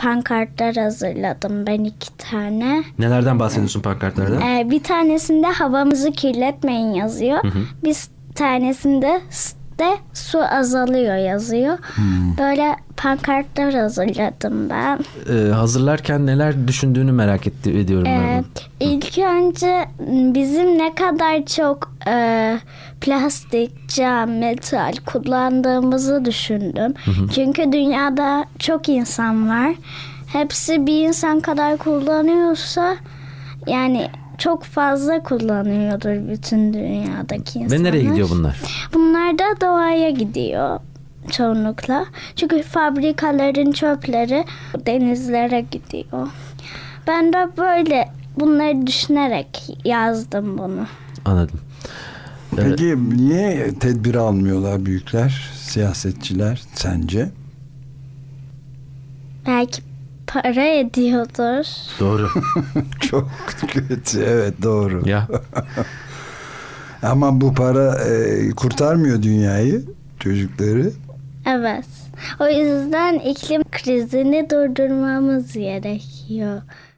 pankartlar hazırladım ben 2 tane. Nelerden bahsediyorsun pankartlarda? Bir tanesinde havamızı kirletmeyin yazıyor. Bir tanesinde de su azalıyor yazıyor. Böyle pankartlar hazırladım ben. Hazırlarken neler düşündüğünü merak ediyorum ben. İlk önce bizim ne kadar çok plastik, cam, metal kullandığımızı düşündüm. Çünkü dünyada çok insan var. Hepsi bir insan kadar kullanıyorsa yani çok fazla kullanıyordur bütün dünyadaki insanlar. Ve nereye gidiyor bunlar? Bunlar da doğaya gidiyor çoğunlukla. Çünkü fabrikaların çöpleri denizlere gidiyor. Ben de böyle bunları düşünerek yazdım bunu. Anladım. Peki niye tedbir almıyorlar büyükler, siyasetçiler sence? Belki para ediyordur. Doğru. Çok kötü, evet doğru. Ya. Ama bu para kurtarmıyor dünyayı, çocukları. Evet. O yüzden iklim krizini durdurmamız gerekiyor.